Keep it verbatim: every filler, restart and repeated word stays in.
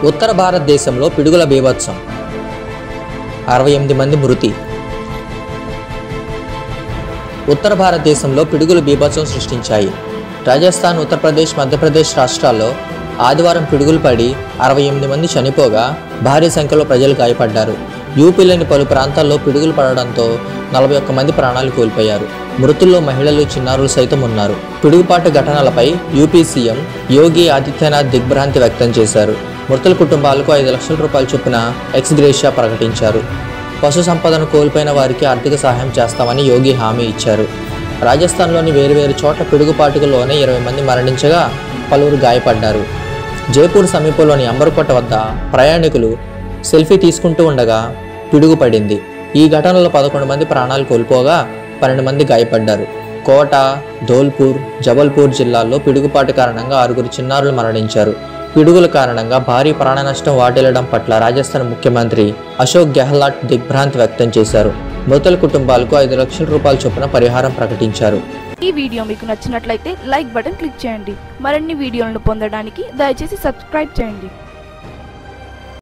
ఉత్తర భారతదేశంలో పిడుగుల బీభత్సం, అరవై ఎనిమిది మంది మృతి. ఉత్తర భారతదేశంలో పిడుగులు బీభత్సం సృష్టించాయి. రాజస్థాన్, ఉత్తరప్రదేశ్, మధ్యప్రదేశ్ రాష్ట్రాల్లో ఆదివారం పిడుగులు పడి అరవై ఎనిమిది మంది చనిపోగా భారీ సంఖ్యలో ప్రజలు గాయపడ్డారు. యూపీలోని పలు ప్రాంతాల్లో పిడుగులు పడడంతో నలభై ఒక్క మంది ప్రాణాలు కోల్పోయారు. మృతుల్లో మహిళలు, చిన్నారులు సైతం ఉన్నారు. పిడుగుపాటు ఘటనలపై యూపీ సీఎం యోగి ఆదిత్యనాథ్ దిగ్భ్రాంతి వ్యక్తం చేశారు. మృతుల కుటుంబాలకు ఐదు లక్షల రూపాయల చొప్పున ఎక్స్ గ్రేషియా ప్రకటించారు. పశు సంపదను కోల్పోయిన వారికి ఆర్థిక సహాయం చేస్తామని యోగి హామీ ఇచ్చారు. రాజస్థాన్లోని వేరువేరు చోట్ల పిడుగుపాటుకులోనే ఇరవై మంది మరణించగా పలువురు గాయపడ్డారు. జైపూర్ సమీపంలోని అంబర్కోట వద్ద ప్రయాణికులు సెల్ఫీ తీసుకుంటూ ఉండగా పిడుగు పడింది. ఈ ఘటనలో పదకొండు మంది ప్రాణాలు కోల్పోగా పన్నెండు మంది గాయపడ్డారు. కోట, ధోల్పూర్, జబల్పూర్ జిల్లాల్లో పిడుగుపాటు కారణంగా ఆరుగురు చిన్నారులు మరణించారు. పిడుగుల కారణంగా భారీ ప్రాణ నష్టం వాటిల్లడం పట్ల రాజస్థాన్ ముఖ్యమంత్రి అశోక్ గెహ్లాట్ దిగ్భ్రాంతి వ్యక్తం చేశారు. మృతుల కుటుంబాలకు ఐదు లక్షల రూపాయల చొప్పున పరిహారం ప్రకటించారు. ఈ వీడియో మీకు నచ్చినట్లయితే లైక్ బటన్ క్లిక్ చేయండి. మరిన్ని వీడియోలను పొందడానికి దయచేసి సబ్స్క్రైబ్ చేయండి.